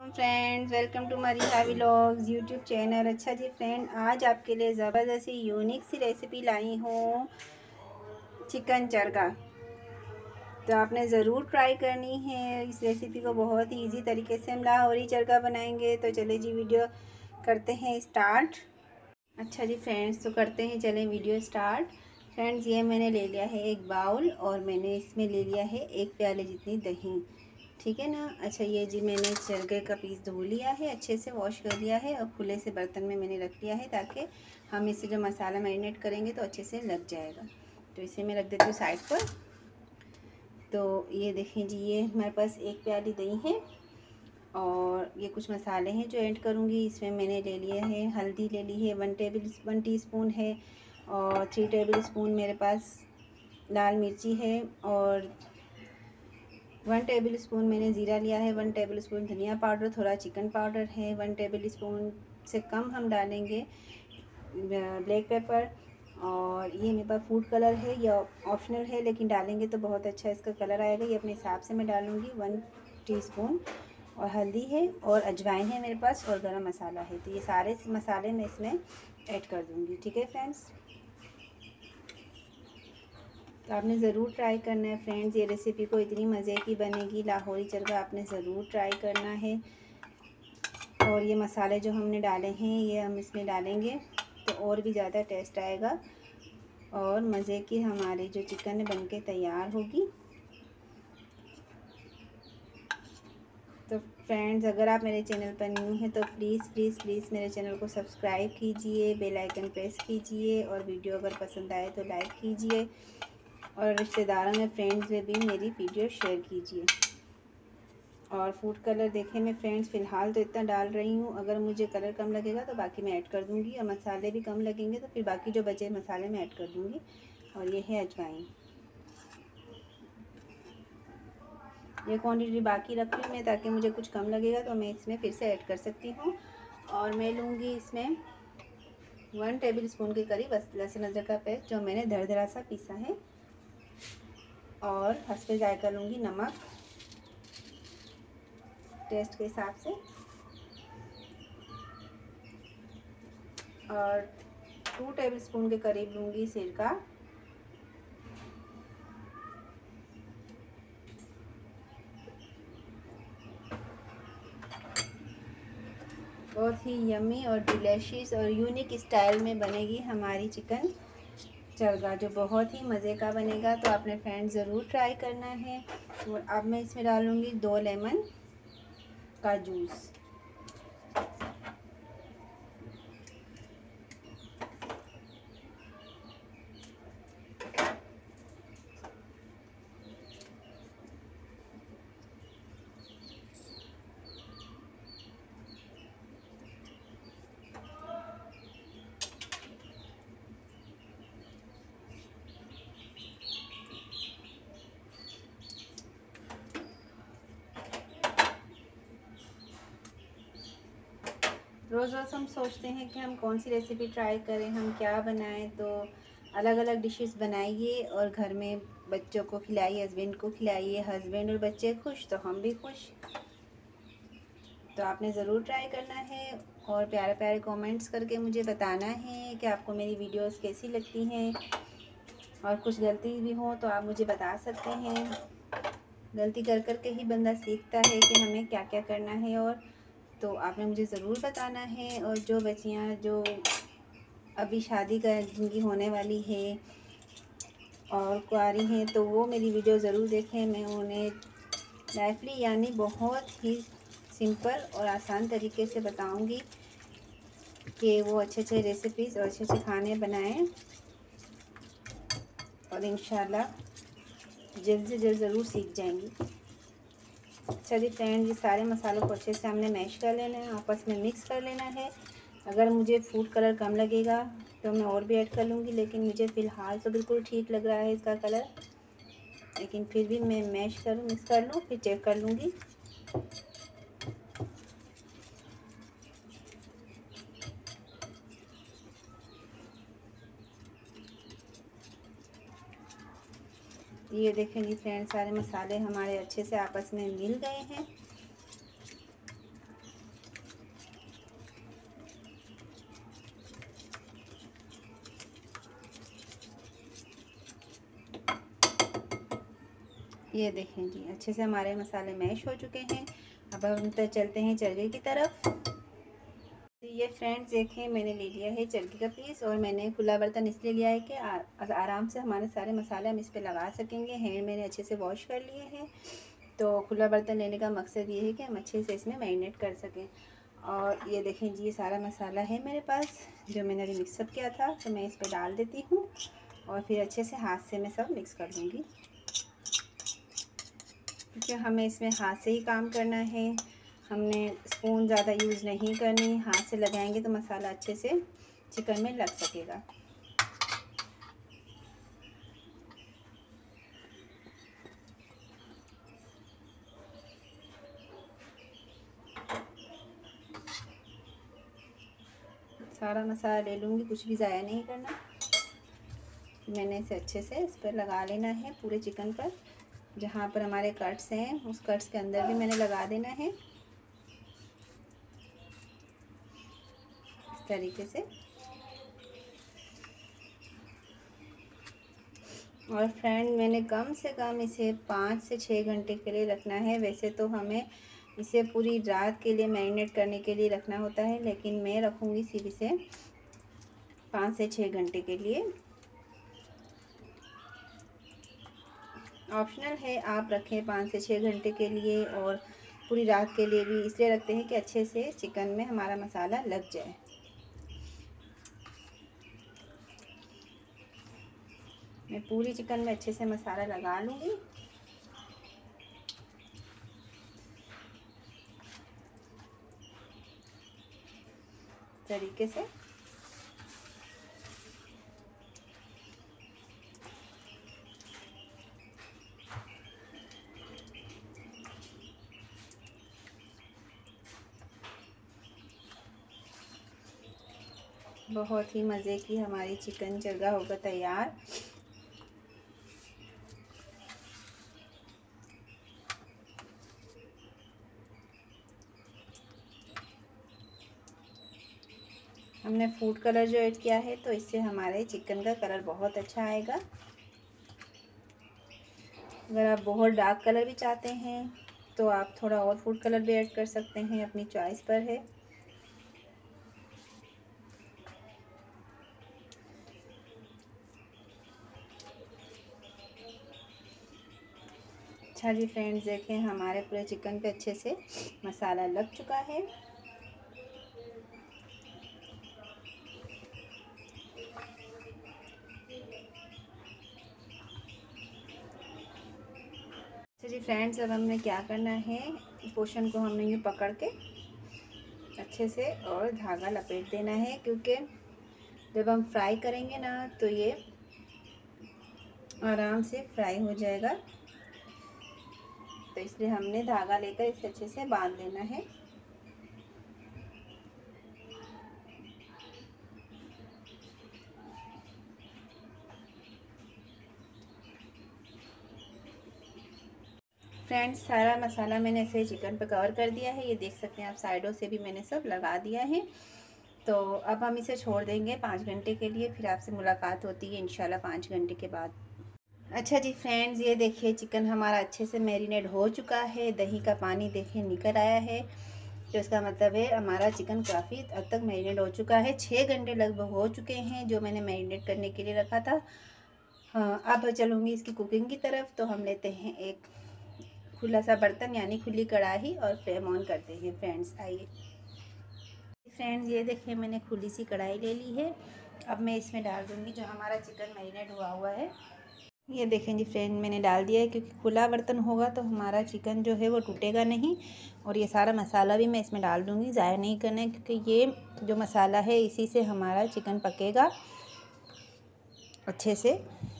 Friends, welcome to Mariha vlogs YouTube channel. अच्छा जी friend, आज आपके लिए ज़बरदस्त सी यूनिक सी रेसिपी लाई हूँ चिकन चरगा। तो आपने ज़रूर ट्राई करनी है इस रेसिपी को। बहुत ही इजी तरीके से हम लाहौरी चरगा बनाएंगे। तो चले जी वीडियो करते हैं स्टार्ट। अच्छा जी फ्रेंड्स, तो करते हैं, चलें वीडियो स्टार्ट। फ्रेंड्स, ये मैंने ले लिया है एक बाउल और मैंने इसमें ले लिया है 1 प्याले जितनी दही। ठीक है ना। अच्छा, ये जी मैंने चरगे का पीस धो लिया है, अच्छे से वॉश कर लिया है और खुले से बर्तन में मैंने रख लिया है ताकि हम इससे जो मसाला मैरिनेट करेंगे तो अच्छे से लग जाएगा। तो इसे मैं रख देती हूँ साइड पर। तो ये देखें जी, ये हमारे पास 1 प्याली दही है और ये कुछ मसाले हैं जो ऐड करूँगी। इसमें मैंने ले लिए हैं, हल्दी ले ली है 1 टीस्पून है, और 3 टेबल स्पून मेरे पास लाल मिर्ची है, और 1 टेबल स्पून मैंने ज़ीरा लिया है, 1 टेबल स्पून धनिया पाउडर, थोड़ा चिकन पाउडर है, 1 टेबल स्पून से कम हम डालेंगे ब्लैक पेपर, और ये मेरे पास फूड कलर है, या ऑप्शनल है लेकिन डालेंगे तो बहुत अच्छा इसका कलर आएगा। ये अपने हिसाब से मैं डालूँगी 1 टीस्पून। और हल्दी है और अजवाइन है मेरे पास, और गरम मसाला है। तो ये सारे मसाले मैं इसमें ऐड कर दूँगी। ठीक है फ्रेंड्स, तो आपने ज़रूर ट्राई करना है फ्रेंड्स। ये रेसिपी को इतनी मज़े की बनेगी, लाहौरी चरगा आपने ज़रूर ट्राई करना है। और ये मसाले जो हमने डाले हैं ये हम इसमें डालेंगे तो और भी ज़्यादा टेस्ट आएगा और मज़े की हमारी जो चिकन बन के तैयार होगी। तो फ्रेंड्स, अगर आप मेरे चैनल पर न्यू हैं तो प्लीज़ प्लीज़ प्लीज़ मेरे चैनल को सब्सक्राइब कीजिए, बेल आइकन प्रेस कीजिए, और वीडियो अगर पसंद आए तो लाइक कीजिए, और रिश्तेदारों में, फ्रेंड्स में भी मेरी वीडियो शेयर कीजिए। और फूड कलर देखें मैं फ्रेंड्स फ़िलहाल तो इतना डाल रही हूँ, अगर मुझे कलर कम लगेगा तो बाकी मैं ऐड कर दूँगी, और मसाले भी कम लगेंगे तो फिर बाकी जो बचे मसाले मैं ऐड कर दूँगी। और ये है अजवाइन, ये क्वांटिटी बाकी रख लूँ मैं ताकि मुझे कुछ कम लगेगा तो मैं इसमें फिर से ऐड कर सकती हूँ। और मैं लूँगी इसमें 1 टेबल स्पून के करीब लहसुन अदरक का पेस्ट जो मैंने दरदरा सा पीसा है, और हस्बे जायका लूँगी नमक टेस्ट के हिसाब से, और 2 टेबल स्पून के करीब लूँगी सिरका, बहुत ही यम्मी और डिलीशियस और यूनिक स्टाइल में बनेगी हमारी चिकन चरगा, जो बहुत ही मज़े का बनेगा। तो आपने फ्रेंड्स ज़रूर ट्राई करना है। और अब मैं इसमें डालूँगी 2 लेमन का जूस। रोज़ रोज़ हम सोचते हैं कि हम कौन सी रेसिपी ट्राई करें, हम क्या बनाएं। तो अलग अलग डिशेस बनाइए और घर में बच्चों को खिलाइए, हस्बैंड को खिलाइए। हस्बैंड और बच्चे खुश तो हम भी खुश। तो आपने ज़रूर ट्राई करना है और प्यारे प्यारे कमेंट्स करके मुझे बताना है कि आपको मेरी वीडियोस कैसी लगती हैं। और कुछ गलती भी हो तो आप मुझे बता सकते हैं। गलती कर कर के ही बंदा सीखता है कि हमें क्या क्या करना है। और तो आपने मुझे ज़रूर बताना है। और जो बच्चियाँ जो अभी शादी कर जिनकी होने वाली है और कुंवारी हैं तो वो मेरी वीडियो ज़रूर देखें। मैं उन्हें लाइफली यानी बहुत ही सिंपल और आसान तरीके से बताऊंगी कि वो अच्छे अच्छे रेसिपीज़ और अच्छे अच्छे खाने बनाएं, और इंशाल्लाह जल्द से जल्द ज़रूर सीख जाएंगी। चलिए फ्रेंड, ये सारे मसालों को अच्छे से हमने मैश कर लेना है, आपस में मिक्स कर लेना है। अगर मुझे फूड कलर कम लगेगा तो मैं और भी ऐड कर लूँगी, लेकिन मुझे फ़िलहाल तो बिल्कुल ठीक लग रहा है इसका कलर। लेकिन फिर भी मैं मिक्स कर लूँ, फिर चेक कर लूँगी। ये देखें जी फ्रेंड्स, सारे मसाले हमारे अच्छे से आपस में मिल गए हैं। ये देखें जी, अच्छे से हमारे मसाले मैश हो चुके हैं। अब हम तो चलते हैं चरखे की तरफ। ये फ्रेंड्स देखें, मैंने ले लिया है चरखे का पीस, और मैंने खुला बर्तन इसलिए लिया है कि आराम से हमारे सारे मसाले हम इस पर लगा सकेंगे। हैंड मैंने अच्छे से वॉश कर लिए हैं। तो खुला बर्तन लेने का मकसद ये है कि हम अच्छे से इसमें मैरिनेट कर सकें। और ये देखें जी, ये सारा मसाला है मेरे पास जो मैंने अभी मिक्सअप किया था। तो मैं इस पर डाल देती हूँ और फिर अच्छे से हाथ से मैं सब मिक्स कर लूँगी, क्योंकि हमें इसमें हाथ से ही काम करना है। हमने स्पून ज़्यादा यूज़ नहीं करनी, हाथ से लगाएंगे तो मसाला अच्छे से चिकन में लग सकेगा। सारा मसाला ले लूँगी, कुछ भी ज़ाया नहीं करना। मैंने इसे अच्छे से इस पर लगा लेना है पूरे चिकन पर। जहाँ पर हमारे कट्स हैं उस कट्स के अंदर भी मैंने लगा देना है इस तरीके से। और फ्रेंड, मैंने कम से कम इसे 5 से 6 घंटे के लिए रखना है। वैसे तो हमें इसे पूरी रात के लिए मैरिनेट करने के लिए रखना होता है, लेकिन मैं रखूँगी सिर्फ इसे 5 से 6 घंटे के लिए। ऑप्शनल है, आप रखें 5 से 6 घंटे के लिए, और पूरी रात के लिए भी इसलिए रखते हैं कि अच्छे से चिकन में हमारा मसाला लग जाए। मैं पूरी चिकन में अच्छे से मसाला लगा लूँगी। तरीके से बहुत ही मज़े की हमारी चिकन चरगा होगा तैयार। हमने फूड कलर जो ऐड किया है, तो इससे हमारे चिकन का कलर बहुत अच्छा आएगा। अगर आप बहुत डार्क कलर भी चाहते हैं तो आप थोड़ा और फूड कलर भी ऐड कर सकते हैं, अपनी चॉइस पर है। अच्छा जी फ्रेंड्स, देखें हमारे पूरे चिकन पे अच्छे से मसाला लग चुका है। अच्छा जी फ्रेंड्स, अब हमने क्या करना है, पोर्शन को हमने यूँ पकड़ के अच्छे से और धागा लपेट देना है, क्योंकि जब हम फ्राई करेंगे ना तो ये आराम से फ्राई हो जाएगा। तो इसलिए हमने धागा लेकर इसे अच्छे से बांध लेना है। फ्रेंड्स, सारा मसाला मैंने ऐसे चिकन पे कवर कर दिया है। ये देख सकते हैं आप, साइडों से भी मैंने सब लगा दिया है। तो अब हम इसे छोड़ देंगे 5 घंटे के लिए, फिर आपसे मुलाकात होती है इंशाल्लाह 5 घंटे के बाद। अच्छा जी फ्रेंड्स, ये देखिए चिकन हमारा अच्छे से मैरिनेट हो चुका है। दही का पानी देखिए निकल आया है, तो इसका मतलब है हमारा चिकन काफ़ी हद तक मैरिनेट हो चुका है। 6 घंटे लगभग हो चुके हैं जो मैंने मैरिनेट करने के लिए रखा था। हाँ, अब चलूँगी इसकी कुकिंग की तरफ। तो हम लेते हैं एक खुला सा बर्तन यानी खुली कढ़ाई और फ्लेम ऑन करते हैं। फ्रेंड्स आइए। फ्रेंड्स, ये देखिए मैंने खुली सी कढ़ाई ले ली है। अब मैं इसमें डाल दूँगी जो हमारा चिकन मैरिनेट हुआ है। ये देखें जी फ्रेंड, मैंने डाल दिया है, क्योंकि खुला बर्तन होगा तो हमारा चिकन जो है वो टूटेगा नहीं। और ये सारा मसाला भी मैं इसमें डाल दूँगी, ज़ाया नहीं करना है, क्योंकि ये जो मसाला है इसी से हमारा चिकन पकेगा अच्छे से,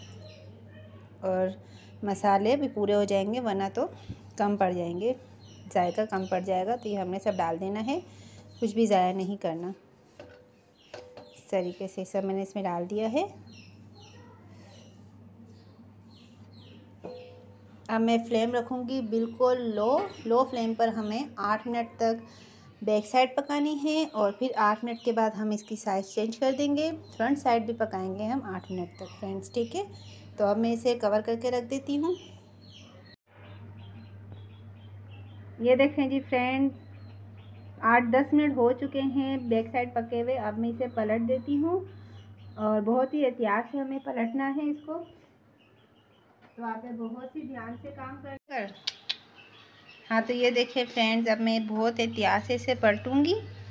और मसाले भी पूरे हो जाएंगे, वरना तो कम पड़ जाएंगे, जायका कम पड़ जाएगा। तो ये हमने सब डाल देना है, कुछ भी ज़ाया नहीं करना। इस तरीके से सब मैंने इसमें डाल दिया है। अब मैं फ्लेम रखूँगी बिल्कुल लो फ्लेम पर। हमें 8 मिनट तक बैक साइड पकानी है, और फिर 8 मिनट के बाद हम इसकी साइज़ चेंज कर देंगे। फ्रंट साइड भी पकाएंगे हम 8 मिनट तक फ्रेंड्स, ठीक है। तो अब मैं इसे कवर करके रख देती हूँ। ये देखें जी फ्रेंड्स, 8-10 मिनट हो चुके हैं बैक साइड पके हुए। अब मैं इसे पलट देती हूँ और बहुत ही एहतियात से हमें पलटना है इसको, तो आप बहुत ही ध्यान से काम कर। हाँ तो ये देखिए फ्रेंड्स, अब मैं बहुत एहतियात से इसे पलटूंगी।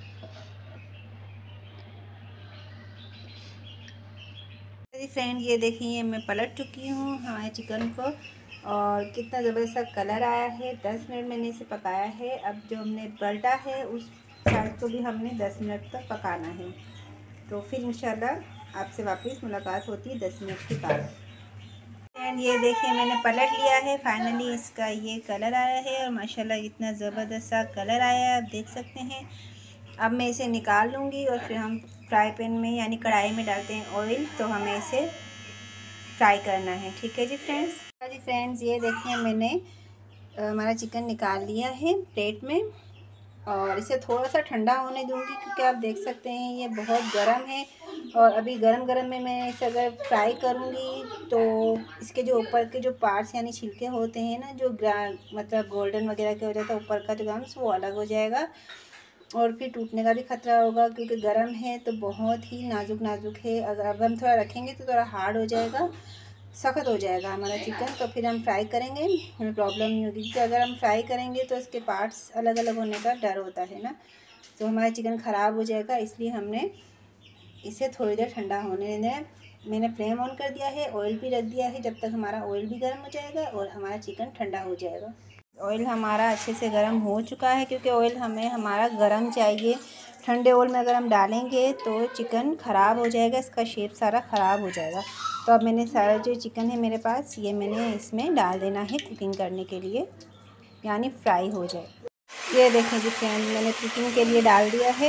फ्रेंड ये देखिए मैं पलट चुकी हूँ हमारे चिकन को, और कितना ज़बरदस्त कलर आया है। 10 मिनट मैंने इसे पकाया है। अब जो हमने पलटा है उस साइड को भी हमने 10 मिनट तक पकाना है। तो फिर इंशाल्लाह आपसे वापस मुलाकात होती है 10 मिनट के बाद। एंड ये देखिए मैंने पलट लिया है, फाइनली इसका ये कलर आया है और माशाल्लाह इतना ज़बरदस्त सा कलर आया है, आप देख सकते हैं। अब मैं इसे निकाल लूँगी और फिर हम फ्राई पैन में यानी कढ़ाई में डालते हैं ऑयल, तो हमें इसे फ्राई करना है। ठीक है जी फ्रेंड्स, ये देखिए मैंने हमारा चिकन निकाल लिया है प्लेट में, और इसे थोड़ा सा ठंडा होने दूंगी क्योंकि आप देख सकते हैं ये बहुत गर्म है। और अभी गरम गरम में मैं इसे अगर फ्राई करूंगी तो इसके जो ऊपर के जो पार्ट्स यानी छिलके होते हैं ना, जो मतलब गोल्डन वगैरह के हो जाता है ऊपर का जो गम्स, वो अलग हो जाएगा और फिर टूटने का भी खतरा होगा क्योंकि गर्म है तो बहुत ही नाजुक नाजुक है। अगर हम थोड़ा रखेंगे तो थोड़ा हार्ड हो जाएगा, सख्त हो जाएगा हमारा चिकन। तो फिर हम फ्राई करेंगे हमें प्रॉब्लम नहीं होगी, क्योंकि अगर हम फ्राई करेंगे तो इसके पार्ट्स अलग अलग होने का डर होता है ना, तो हमारा चिकन ख़राब हो जाएगा। इसलिए हमने इसे थोड़ी देर ठंडा होने देना है। मैंने फ्लेम ऑन कर दिया है, ऑयल भी रख दिया है, जब तक हमारा ऑयल भी गर्म हो जाएगा और हमारा चिकन ठंडा हो जाएगा। ऑयल हमारा अच्छे से गर्म हो चुका है, क्योंकि ऑयल हमें हमारा गर्म चाहिए। ठंडे ऑयल में अगर हम डालेंगे तो चिकन ख़राब हो जाएगा, इसका शेप सारा ख़राब हो जाएगा। तो अब मैंने सारा जो चिकन है मेरे पास, ये मैंने इसमें डाल देना है कुकिंग करने के लिए, यानी फ्राई हो जाए। ये देखें जी फ्रेंड, मैंने कुकिंग के लिए डाल दिया है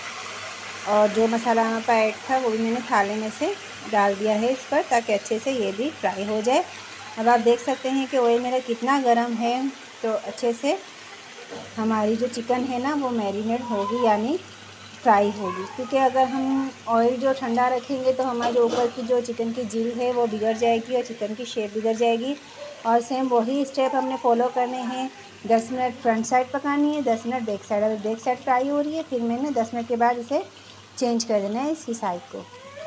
और जो मसाला वहाँ पर ऐड था वो भी मैंने थाले में से डाल दिया है इस पर, ताकि अच्छे से ये भी फ्राई हो जाए। अब आप देख सकते हैं कि ऑयल मेरा कितना गर्म है, तो अच्छे से हमारी जो चिकन है ना वो मैरिनेट होगी यानी फ्राई होगी। क्योंकि अगर हम ऑयल जो ठंडा रखेंगे तो हमारे जो ऊपर की जो चिकन की जिल है वो बिगड़ जाएगी और चिकन की शेप बिगड़ जाएगी। और सेम वही स्टेप हमने फॉलो करने हैं। 10 मिनट फ्रंट साइड पकानी है, 10 मिनट बैक साइड। अगर बैक साइड फ्राई हो रही है फिर मैंने 10 मिनट के बाद इसे चेंज कर देना है इसकी साइड को।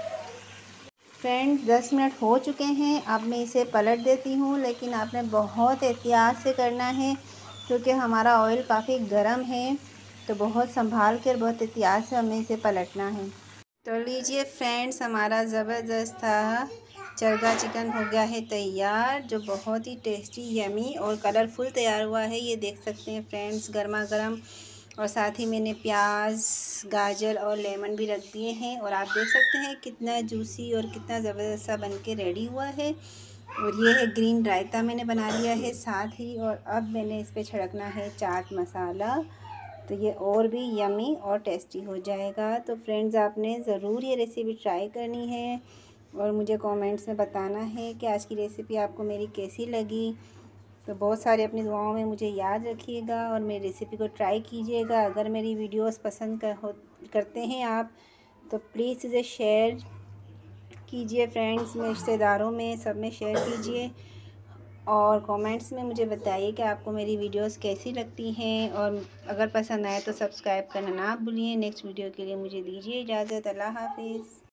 फ्रेंड 10 मिनट हो चुके हैं, अब मैं इसे पलट देती हूँ, लेकिन आपने बहुत एहतियात से करना है क्योंकि हमारा ऑयल काफ़ी गर्म है, तो बहुत संभाल कर बहुत एहतियात से हमें इसे पलटना है। तो लीजिए फ्रेंड्स, हमारा ज़बरदस्त था चरगा चिकन हो गया है तैयार, जो बहुत ही टेस्टी यमी और कलरफुल तैयार हुआ है। ये देख सकते हैं फ्रेंड्स, गर्मा गर्म, और साथ ही मैंने प्याज, गाजर और लेमन भी रख दिए हैं। और आप देख सकते हैं कितना जूसी और कितना ज़बरदस्त सा बन के रेडी हुआ है। और ये है ग्रीन रायता मैंने बना लिया है साथ ही, और अब मैंने इस पर छिड़कना है चाट मसाला, तो ये और भी यमी और टेस्टी हो जाएगा। तो फ्रेंड्स आपने ज़रूर ये रेसिपी ट्राई करनी है और मुझे कमेंट्स में बताना है कि आज की रेसिपी आपको मेरी कैसी लगी। तो बहुत सारे अपनी दुआओं में मुझे याद रखिएगा और मेरी रेसिपी को ट्राई कीजिएगा। अगर मेरी वीडियोस पसंद करते हैं आप, तो प्लीज़ इसे शेयर कीजिए फ्रेंड्स में, रिश्तेदारों में, सब में शेयर कीजिए। और कमेंट्स में मुझे बताइए कि आपको मेरी वीडियोस कैसी लगती हैं, और अगर पसंद आए तो सब्सक्राइब करना ना भूलिए। नेक्स्ट वीडियो के लिए मुझे दीजिए इजाज़त। अल्लाह हाफिज़।